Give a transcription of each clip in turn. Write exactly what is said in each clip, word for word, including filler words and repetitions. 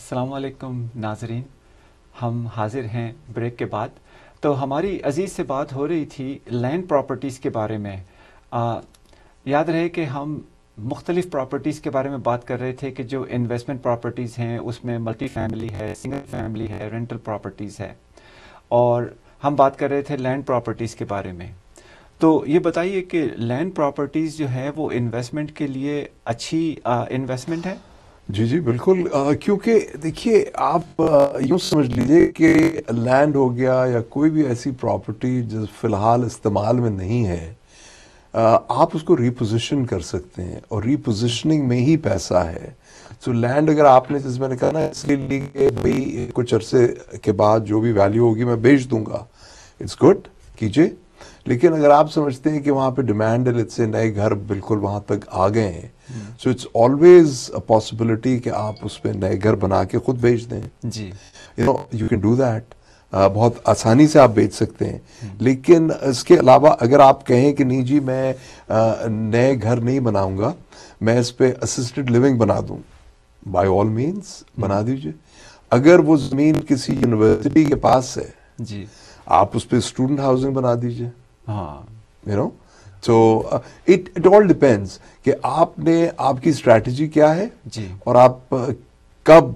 السلام علیکم ناظرین، ہم حاضر ہیں بریک کے بعد. تو ہماری عزیز سے بات ہو رہی تھی لینڈ پراپرٹیز کے بارے میں. آ, یاد رہے کہ ہم مختلف پراپرٹیز کے بارے میں بات کر رہے تھے کہ جو انویسٹمنٹ پراپرٹیز ہیں اس میں ملٹی فیملی ہے، سنگل فیملی ہے، رینٹل پراپرٹیز ہے، اور ہم بات کر رہے تھے لینڈ پراپرٹیز کے بارے میں. تو یہ بتائیے کہ لینڈ پراپرٹیز جو ہے وہ انویسٹمنٹ کے لیے اچھی انویسٹمنٹ ہے؟ جی جی بالکل، کیونکہ دیکھیے آپ یوں سمجھ لیجئے کہ لینڈ ہو گیا یا کوئی بھی ایسی پراپرٹی جو فی الحال استعمال میں نہیں ہے، آپ اس کو ریپوزیشن کر سکتے ہیں، اور ریپوزیشننگ میں ہی پیسہ ہے. سو لینڈ اگر آپ نے، جس میں نے کہا نا، اس کے لیے کہ بھئی کچھ عرصے کے بعد جو بھی ویلیو ہوگی میں بیچ دوں گا، اٹس گڈ، کیجئے. لیکن اگر آپ سمجھتے ہیں کہ وہاں پہ ڈیمانڈ ہے، سے نئے گھر بالکل وہاں تک آ گئے ہیں، so it's always a possibility کہ آپ اس پہ نئے گھر بنا کے خود بیچ دیں. جی، you know you can do that. بہت آسانی سے آپ بیچ سکتے ہیں. لیکن اس کے علاوہ اگر آپ کہیں کہ نہیں جی میں نئے گھر نہیں بناؤں گا، میں اس پہ اسسٹڈ لیونگ بنا دوں، بائی آل مینس بنا دیجئے. اگر وہ زمین کسی یونیورسٹی کے پاس ہے، جی، آپ اس پہ اسٹوڈنٹ ہاؤسنگ بنا دیجئے. ہاں، you know so it it all depends کہ آپ نے، آپ کی اسٹریٹجی کیا ہے، جی، اور آپ کب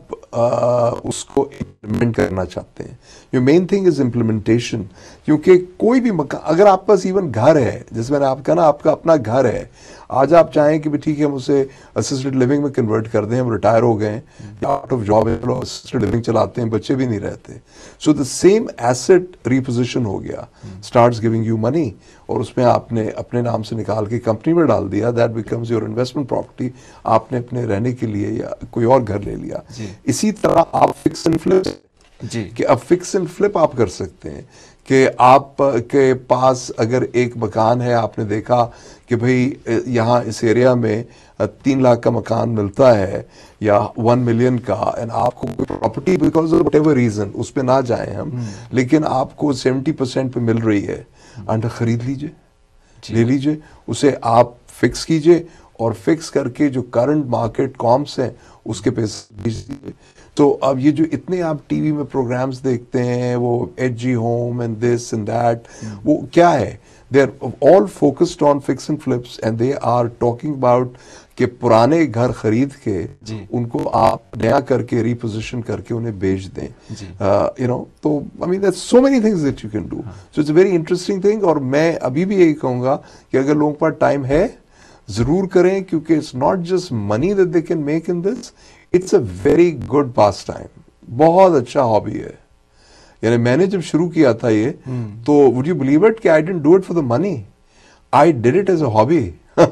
اس کو امپلیمنٹ کرنا چاہتے ہیں. You main thing is implementation. کیونکہ کوئی بھی مکان، اگر آپ پاس ایون گھر ہے، جس میں نے آپ کہا نا آپ کا اپنا گھر ہے، آج آپ چاہیں کہ ٹھیک ہے ہم اسے اسسٹڈ لیونگ میں کنورٹ کر دیں، ہم ریٹائر ہو گئے ہیں، آؤٹ آف جاب ہے، اسسٹڈ لیونگ چلاتے ہیں، بچے بھی نہیں رہتے، so the same asset reposition ہو گیا، اسٹارٹس گیونگ یو منی، اور اس میں آپ نے اپنے نام سے نکال کے کمپنی میں ڈال دیا، that becomes your investment property. آپ نے اپنے رہنے کے لیے یا کوئی اور گھر لے لیا. جی، اسی طرح آپ فکس اینڈ فلپ، جی، کہ اب فکس اینڈ فلپ آپ کر سکتے ہیں کہ آپ کے پاس اگر ایک مکان ہے، آپ نے دیکھا کہ بھئی یہاں اس ایریا میں تین لاکھ کا مکان ملتا ہے یا ون ملین کا، اینڈ آپ کو کوئی property because of whatever reason اس پہ نہ جائیں ہم، لیکن آپ کو سیونٹی پرسینٹ پہ مل رہی ہے، انڈر خرید لیجئے، لے لیجئے اسے، آپ فکس کیجئے، اور فکس کر کے جو کرنٹ مارکیٹ کامپس ہیں اس کے پیسے بیچ دیجئے. تو اب یہ جو اتنے آپ ٹی وی میں پروگرامز دیکھتے ہیں، وہ H G home and this and that, وہ کیا ہے؟ They are all focused on fix and flips, and they are talking about کہ پرانے گھر خرید کے جی، ان کو آپ نیا کر کے ریپوزیشن کر کے انہیں بیچ دیں. جی، یو نو تو I mean that's so many things that you can do. So it's a very interesting thing. اور میں ابھی بھی یہی کہوں گا کہ اگر لوگوں کے پاس ٹائم ہے ضرور کریں، کیونکہ it's not just money that they can make in this, it's a very good pastime اچھا ہابی ہے. یعنی میں نے جب شروع کیا تھا یہ، تو وڈ یو بلیو اٹ کہ I didn't do it for the money, I did it as a hobby.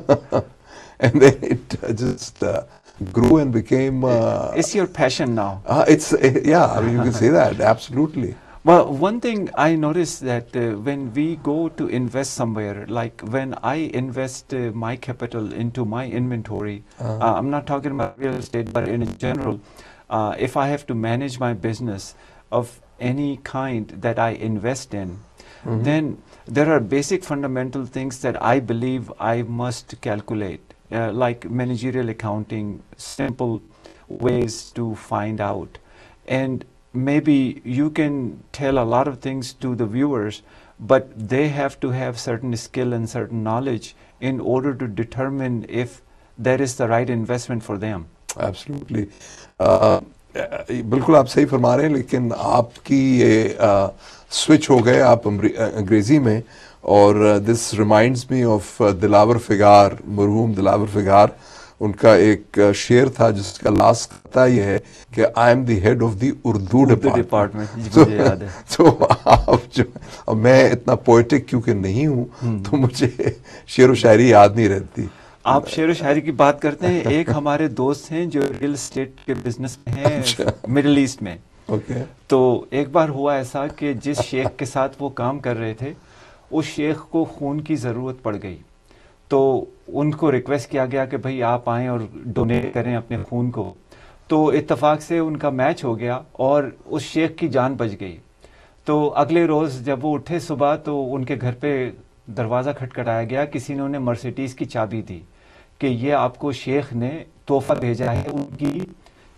And then it just grew and became uh, it's your passion now. uh, it's yeah, I mean, you can say that absolutely. Well, one thing I noticed that uh, when we go to invest somewhere, like when I invest uh, my capital into my inventory, uh, I'm not talking about real estate, but in general, uh, if I have to manage my business of any kind that I invest in, mm-hmm. then there are basic fundamental things that I believe I must calculate, uh, like managerial accounting, simple ways to find out. And maybe you can tell a lot of things to the viewers, but they have to have certain skill and certain knowledge in order to determine if that is the right investment for them. Absolutely. uh, بالکل آپ صحیح فرما رہے ہیں، لیکن آپ کی یہ سوئچ ہو گئے آپ انگریزی میں، اور دس ریمائنڈز می آف دلاور فگار، مرحوم دلاور فگار. ان کا ایک شعر تھا جس کا لاسٹ قطعہ یہ ہے کہ I am the head of the Urdu department. تو آپ جو، میں اتنا پوئٹک کیونکہ نہیں ہوں تو مجھے شعر و شاعری یاد نہیں رہتی. آپ شعر و شاعری کی بات کرتے ہیں، ایک ہمارے دوست ہیں جو ریل اسٹیٹ کے بزنس میں ہیں مڈل ایسٹ میں. اوکے. تو ایک بار ہوا ایسا کہ جس شیخ کے ساتھ وہ کام کر رہے تھے، اس شیخ کو خون کی ضرورت پڑ گئی. تو ان کو ریکویسٹ کیا گیا کہ بھئی آپ آئیں اور ڈونیٹ کریں اپنے خون کو. تو اتفاق سے ان کا میچ ہو گیا اور اس شیخ کی جان بچ گئی. تو اگلے روز جب وہ اٹھے صبح تو ان کے گھر پہ دروازہ کھٹکھٹایا گیا. کسی نے انہیں مرسیڈیز کی چابی دی کہ یہ آپ کو شیخ نے تحفہ بھیجا ہے ان کی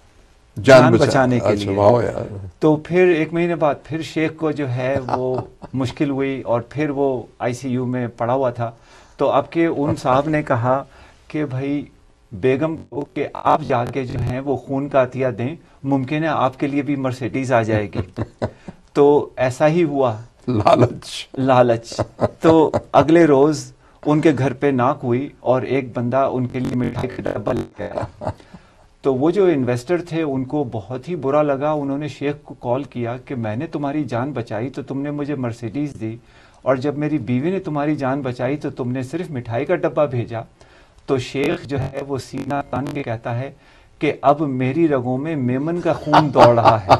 جان بچانے کے اچھا، لیے. واہ یار. تو پھر ایک مہینے بعد پھر شیخ کو جو ہے وہ مشکل ہوئی اور پھر وہ آئی سی یو میں پڑا ہوا تھا. تو اب کے ان صاحب نے کہا کہ بھائی بیگم کو کہ آپ جا کے جو ہیں وہ خون کا عطیہ دیں, ممکن ہے آپ کے لیے بھی مرسیڈیز آ جائے گی. تو ایسا ہی ہوا. لالچ لالچ. تو اگلے روز ان کے گھر پہ ناک ہوئی اور ایک بندہ ان کے لیے مٹھائی کا ڈبہ لے کے آیا. تو وہ جو انویسٹر تھے ان کو بہت ہی برا لگا. انہوں نے شیخ کو کال کیا کہ میں نے تمہاری جان بچائی تو تم نے مجھے مرسیڈیز دی, اور جب میری بیوی نے تمہاری جان بچائی تو تم نے صرف مٹھائی کا ڈبہ بھیجا. تو شیخ جو ہے وہ سینہ تان کے کہتا ہے کہ اب میری رگوں میں میمن کا خون دوڑ رہا ہے.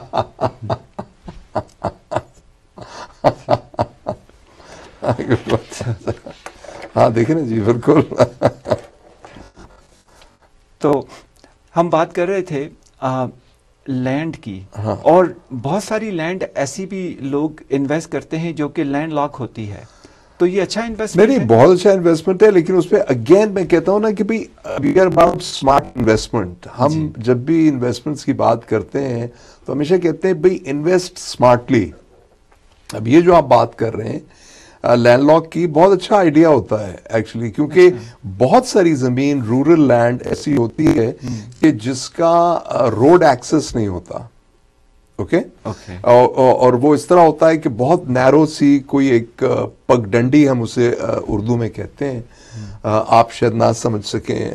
ہاں دیکھیں نا جی, بالکل. تو ہم بات کر رہے تھے لینڈ کی, اور بہت ساری لینڈ ایسی بھی لوگ انویسٹ کرتے ہیں جو کہ لینڈ لاک ہوتی ہے. تو یہ اچھا انویسٹمنٹ نہیں, بہت اچھا انویسٹمنٹ ہے, لیکن اس پہ اگین میں کہتا ہوں نا کہ بھائی we are about smart investment. ہم جب بھی انویسٹمنٹس کی بات کرتے ہیں تو ہمیشہ کہتے ہیں بھائی انویسٹ اسمارٹلی. اب یہ جو آپ بات کر رہے ہیں لینڈ لاک کی, بہت اچھا آئیڈیا ہوتا ہے ایکچولی, کیونکہ بہت ساری زمین رورل لینڈ ایسی ہوتی ہے کہ جس کا روڈ ایکسس نہیں ہوتا. اوکے, اور وہ اس طرح ہوتا ہے کہ بہت نیرو سی کوئی ایک پگ ڈنڈی, ہم اسے اردو میں کہتے ہیں, آپ شاید نہ سمجھ سکیں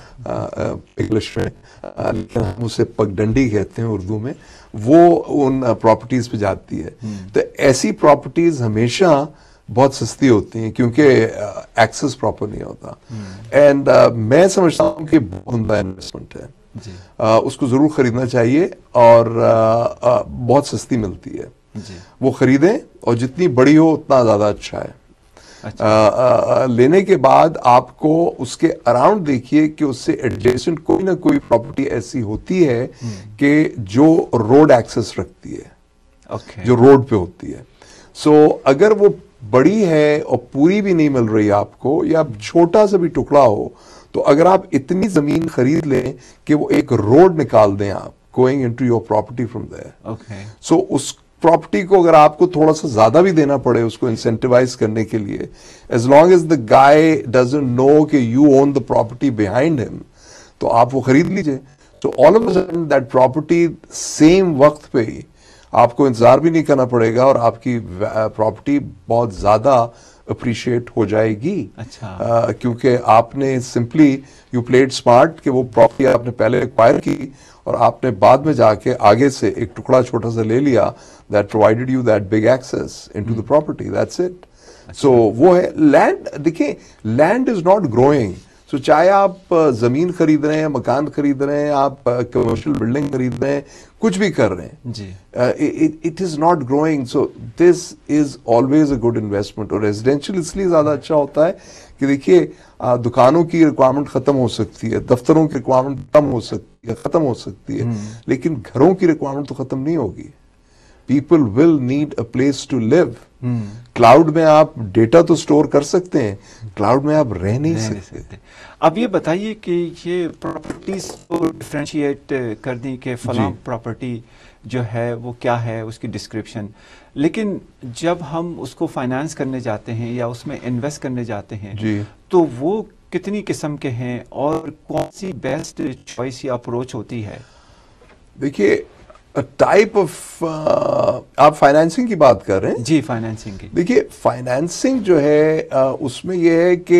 انگلش میں, لیکن ہم اسے پگ ڈنڈی کہتے ہیں اردو میں, وہ ان پراپرٹیز پہ جاتی ہے. تو ایسی پراپرٹیز ہمیشہ بہت سستی ہوتی ہیں کیونکہ ایکسس پراپر نہیں ہوتا. اینڈ میں سمجھتا ہوں کہ بہت عمدہ انویسٹمنٹ ہے, اس کو ضرور خریدنا چاہیے, اور بہت سستی ملتی ہے. وہ خریدیں, اور جتنی بڑی ہو اتنا زیادہ اچھا ہے. لینے کے بعد آپ کو اس کے اراؤنڈ دیکھیے کہ اس سے ایڈجیسنٹ کوئی نہ کوئی پراپرٹی ایسی ہوتی ہے کہ جو روڈ ایکسس رکھتی ہے, جو روڈ پہ ہوتی ہے. سو اگر وہ بڑی ہے اور پوری بھی نہیں مل رہی آپ کو, یا چھوٹا سا بھی ٹکڑا ہو, تو اگر آپ اتنی زمین خرید لیں کہ وہ ایک روڈ نکال دیں آپ going into your property from there, so اس پراپرٹی کو اگر آپ کو تھوڑا سا زیادہ بھی دینا پڑے اس کو انسینٹیوائز کرنے کے لیے, as long as the guy doesn't know کہ you own the property behind ہم, تو آپ وہ خرید لیجئے. تو all of a sudden that property same وقت پہ ہی آپ کو انتظار بھی نہیں کرنا پڑے گا, اور آپ کی پراپرٹی بہت زیادہ اپریشیٹ ہو جائے گی. اچھا. کیونکہ آپ نے سمپلی یو پلیڈ اسمارٹ کہ وہ پراپرٹی آپ نے پہلے ایکوائر کی, اور آپ نے بعد میں جا کے آگے سے ایک ٹکڑا چھوٹا سا لے لیا that provided you that big access into the property. That's it. So وہ ہے لینڈ. دیکھیں land is not growing. So چاہے آپ زمین خرید رہے ہیں, مکان خرید رہے ہیں, آپ کمرشل بلڈنگ خرید رہے ہیں, کچھ بھی کر رہے ہیں, جی it is not growing. So this is always a good investment. اور ریزیڈینشیل اس لیے زیادہ اچھا ہوتا ہے کہ دیکھیے دکانوں کی ریکوائرمنٹ ختم ہو سکتی ہے, دفتروں کی ریکوائرمنٹ کم ہو سکتی ہے, ختم ہو سکتی ہے, لیکن گھروں کی ریکوائرمنٹ تو ختم نہیں ہوگی. People will need a place to live. Cloud میں آپ ڈیٹا تو سٹور کر سکتے ہیں, کلاؤڈ میں آپ رہ نہیں سکتے. اب یہ بتائیے کہ یہ پراپرٹیز کو ڈفرینشیٹ کر دیں کہ فلاں پراپرٹی جو ہے وہ کیا ہے, اس کی ڈسکرپشن, لیکن جب ہم اس کو فائنانس کرنے جاتے ہیں یا اس میں انویسٹ کرنے جاتے ہیں تو وہ کتنی قسم کے ہیں اور کون سی بیسٹ چوائس یا اپروچ ہوتی ہے؟ دیکھیے ٹائپ آف, آپ فائنینسنگ کی بات کر رہے ہیں؟ جی فائنینسنگ کی. دیکھیے فائنینسنگ جو ہے اس میں یہ ہے کہ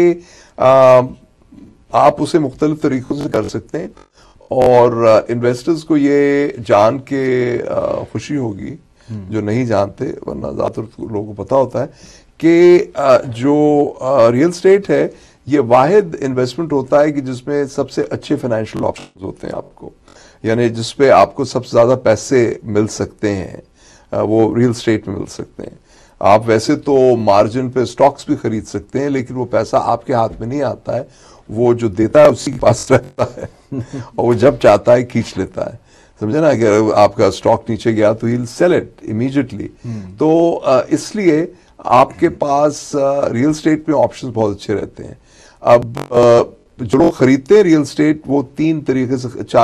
آپ اسے مختلف طریقوں سے کر سکتے ہیں, اور انویسٹرز کو یہ جان کے خوشی ہوگی جو نہیں جانتے, ورنہ زیادہ تر لوگوں کو پتا ہوتا ہے کہ جو ریئل اسٹیٹ ہے یہ واحد انویسٹمنٹ ہوتا ہے کہ جس میں سب سے اچھے فائنینشیل آپشنز ہوتے ہیں آپ کو, یعنی جس پہ آپ کو سب سے زیادہ پیسے مل سکتے ہیں, وہ ریل اسٹیٹ میں مل سکتے ہیں. آپ ویسے تو مارجن پہ سٹاکس بھی خرید سکتے ہیں, لیکن وہ پیسہ آپ کے ہاتھ میں نہیں آتا ہے, وہ جو دیتا ہے اسی کے پاس رہتا ہے, اور وہ جب چاہتا ہے کھینچ لیتا ہے. سمجھے نا, اگر آپ کا سٹاک نیچے گیا تو ہیل سیل اٹ امیجیٹلی. تو اس لیے آپ کے پاس ریل اسٹیٹ میں آپشنز بہت اچھے رہتے ہیں. اب جو لوگ خریدتے ہیں ریل اسٹیٹ وہ تین طریقے سے, چار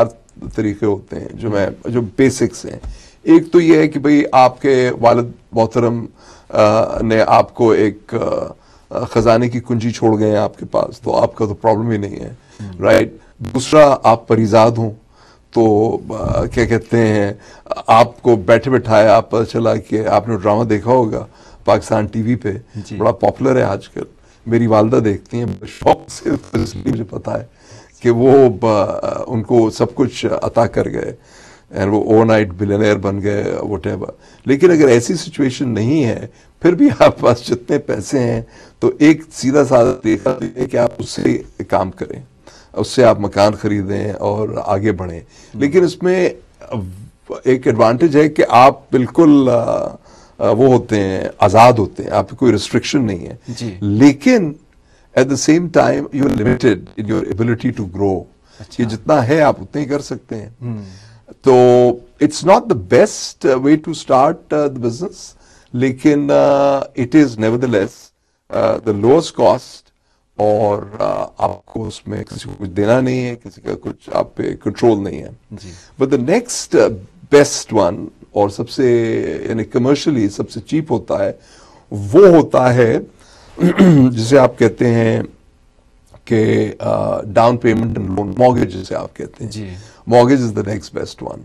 طریقے ہوتے ہیں جو میں جو بیسکس ہیں. ایک تو یہ ہے کہ بھئی آپ کے والد محترم نے آپ کو ایک خزانے کی کنجی چھوڑ گئے ہیں آپ کے پاس, تو آپ کا تو پرابلم ہی نہیں ہے, رائٹ. دوسرا, آپ پریزاد ہوں تو کیا کہتے ہیں, آپ کو بیٹھے بٹھائے آپ پتہ چلا کہ آپ نے ڈرامہ دیکھا ہوگا پاکستان ٹی وی پہ, بڑا پاپولر ہے آج کل, میری والدہ دیکھتی ہیں شوق سے, مجھے پتا ہے کہ وہ ان کو سب کچھ عطا کر گئے اور وہ اوور نائٹ بلینئر بن گئے وٹ ایور. لیکن اگر ایسی سچویشن نہیں ہے, پھر بھی آپ پاس جتنے پیسے ہیں تو ایک سیدھا سادہ طریقہ ہے کہ آپ اس سے کام کریں, اس سے آپ مکان خریدیں اور آگے بڑھیں. لیکن اس میں ایک ایڈوانٹیج ہے کہ آپ بالکل وہ ہوتے ہیں, آزاد ہوتے ہیں, آپ کی کوئی ریسٹرکشن نہیں ہے. جی. لیکن at the same time you are limited in your ability to grow, کہ جتنا ہے آپ اتنا ہی کر سکتے ہیں. تو it's not the best way to start the business, لیکن it is nevertheless the lowest cost, اور آپ کو اس میں کسی کو کچھ دینا نہیں ہے, کسی کا کچھ آپ پہ کنٹرول نہیں ہے. But the next best one, اور سب سے یعنی کمرشلی سب سے چیپ ہوتا ہے, وہ ہوتا ہے جسے آپ کہتے ہیں کہ down payment and loan, mortgage جسے آپ کہتے ہیں. Mortgage is the next best one,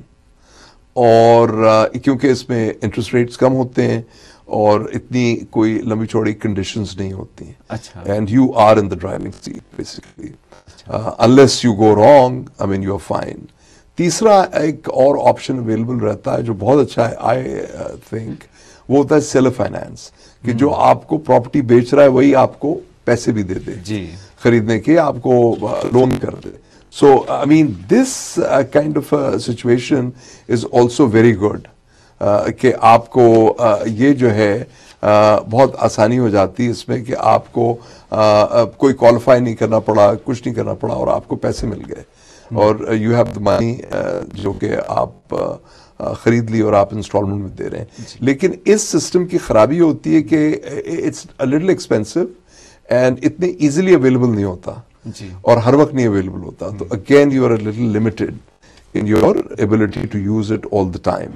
اور کیونکہ اس میں انٹرسٹ ریٹس کم ہوتے ہیں اور اتنی کوئی لمبی چوڑی کنڈیشنز نہیں ہوتی ہیں. اچھا. And you are in the driving seat basically, unless you go wrong, I mean you are fine. تیسرا ایک اور آپشن اویلیبل رہتا ہے جو بہت اچھا ہے آئی تھنک, وہ ہوتا ہے سیلر فائنانس, کہ جو آپ کو پراپرٹی بیچ رہا ہے وہی آپ کو پیسے بھی دے دے جی خریدنے کے, آپ کو لون کر دے. So I mean this kind of situation is also very good, کہ آپ کو یہ جو ہے بہت آسانی ہو جاتی ہے اس میں کہ آپ کو کوئی کوالیفائی نہیں کرنا پڑا, کچھ نہیں کرنا پڑا, اور آپ کو پیسے مل گئے, اور یو ہیو دا منی جو کہ آپ خرید لی اور آپ انسٹالمنٹ میں دے رہے ہیں. لیکن اس سسٹم کی خرابی ہوتی ہے کہ it's a little expensive and اتنے ایزیلی اویلیبل نہیں ہوتا, اور ہر وقت نہیں اویلیبل ہوتا. تو again you are a little limited in your ability to use it all the time.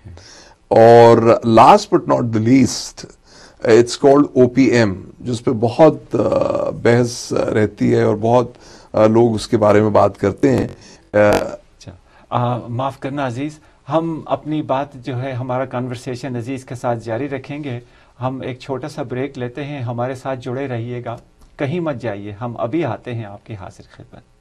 اور last but not the least, it's called O P M, جس پہ بہت بحث رہتی ہے اور بہت لوگ اس کے بارے میں بات کرتے ہیں. اچھا, معاف کرنا عزیز, ہم اپنی بات جو ہے ہمارا کنورسیشن عزیز کے ساتھ جاری رکھیں گے. ہم ایک چھوٹا سا بریک لیتے ہیں, ہمارے ساتھ جڑے رہیے گا, کہیں مت جائیے, ہم ابھی آتے ہیں آپ کی حاضر خدمت.